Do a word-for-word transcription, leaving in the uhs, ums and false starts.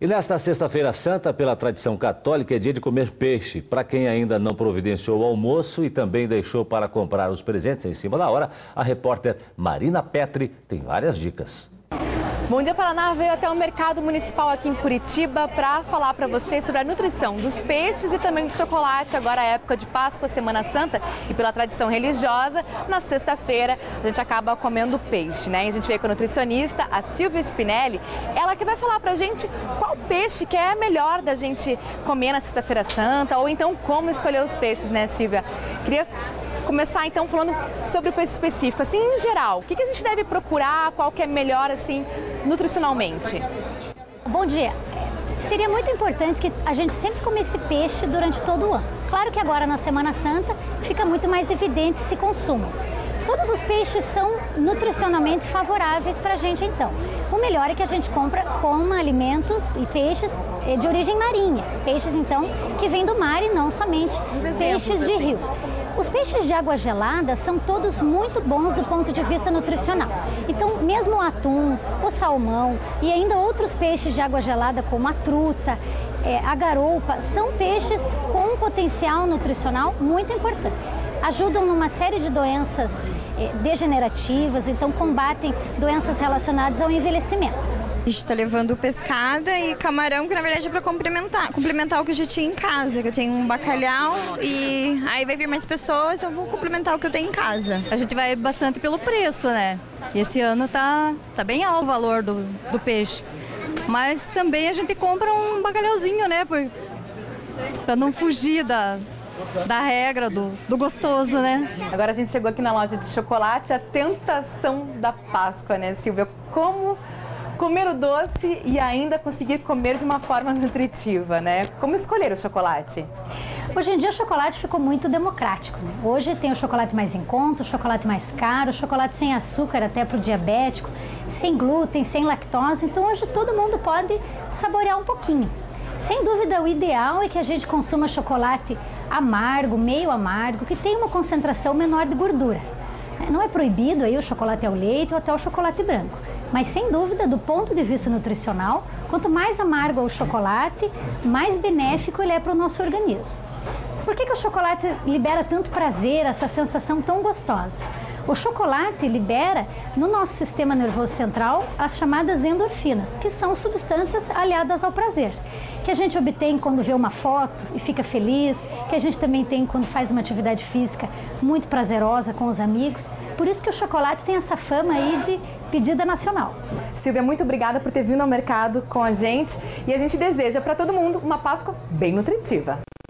E nesta sexta-feira santa, pela tradição católica, é dia de comer peixe. Para quem ainda não providenciou o almoço e também deixou para comprar os presentes em cima da hora, a repórter Marina Petri tem várias dicas. Bom Dia Paraná veio até o mercado municipal aqui em Curitiba para falar para vocês sobre a nutrição dos peixes e também do chocolate. Agora é época de Páscoa, Semana Santa, e pela tradição religiosa, na sexta-feira a gente acaba comendo peixe, né? E a gente veio com a nutricionista, a Silvia Spinelli, ela que vai falar pra gente qual peixe que é melhor da gente comer na sexta-feira santa, ou então como escolher os peixes, né, Silvia? Queria começar então falando sobre o peixe específico, assim, em geral, o que que a gente deve procurar, qual que é melhor, assim, nutricionalmente? Bom dia. Seria muito importante que a gente sempre comesse peixe durante todo o ano. Claro que agora na Semana Santa fica muito mais evidente esse consumo. Todos os peixes são nutricionalmente favoráveis para a gente, então. O melhor é que a gente compra coma alimentos e peixes de origem marinha. Peixes, então, que vêm do mar e não somente peixes de rio. Os peixes de água gelada são todos muito bons do ponto de vista nutricional. Então, mesmo o atum, o salmão e ainda outros peixes de água gelada, como a truta, é, a garoupa, são peixes com um potencial nutricional muito importante. Ajudam numa série de doenças eh, degenerativas, então combatem doenças relacionadas ao envelhecimento. A gente está levando pescada e camarão, que na verdade é para complementar, complementar o que eu já tinha em casa, que eu tenho um bacalhau e aí vai vir mais pessoas, então eu vou complementar o que eu tenho em casa. A gente vai bastante pelo preço, né? E esse ano tá, tá bem alto o valor do, do peixe. Mas também a gente compra um bacalhauzinho, né? Para não fugir da... da regra, do, do gostoso, né? Agora a gente chegou aqui na loja de chocolate, a tentação da Páscoa, né, Silvia? Como comer o doce e ainda conseguir comer de uma forma nutritiva, né? Como escolher o chocolate? Hoje em dia o chocolate ficou muito democrático, né? Hoje tem o chocolate mais em conta, o chocolate mais caro, o chocolate sem açúcar até para o diabético, sem glúten, sem lactose, então hoje todo mundo pode saborear um pouquinho. Sem dúvida, o ideal é que a gente consuma chocolate amargo, meio amargo, que tem uma concentração menor de gordura. Não é proibido aí o chocolate ao leite ou até o chocolate branco, mas sem dúvida, do ponto de vista nutricional, quanto mais amargo é o chocolate, mais benéfico ele é para o nosso organismo. Por que que o chocolate libera tanto prazer, essa sensação tão gostosa? O chocolate libera no nosso sistema nervoso central as chamadas endorfinas, que são substâncias aliadas ao prazer, que a gente obtém quando vê uma foto e fica feliz, que a gente também tem quando faz uma atividade física muito prazerosa com os amigos. Por isso que o chocolate tem essa fama aí de pedida nacional. Silvia, muito obrigada por ter vindo ao mercado com a gente e a gente deseja para todo mundo uma Páscoa bem nutritiva.